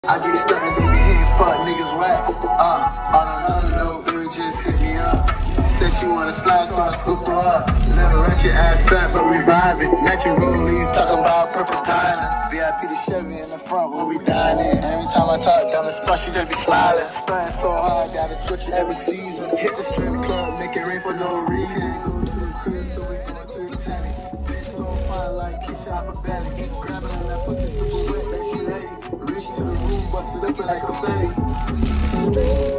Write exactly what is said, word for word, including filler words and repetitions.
I be stuntin', they be hitting fuck niggas whack. Uh, on another note, baby just hit me up. Said she wanna slide, so I scoop her up. Little ratchet ass fat, but we vibing. Natural rollies, talking about purple diamond. V I P the Chevy in the front when we dining. Every time I talk down the spot, she just be smiling. Stuntin' so hard, gotta switch it every season. Hit the strip club, make it rain for no reason. Go to the crib, so we gonna do the tanning. Bitch so fine like Keisha off a belly. Grabbing on that pussy super wet, like she ready. Reach to the room, bust it up like confetti.